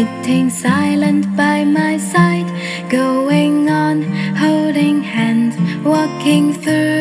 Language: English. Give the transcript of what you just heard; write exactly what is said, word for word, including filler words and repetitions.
sitting silent by my side, going on, holding hand, walking through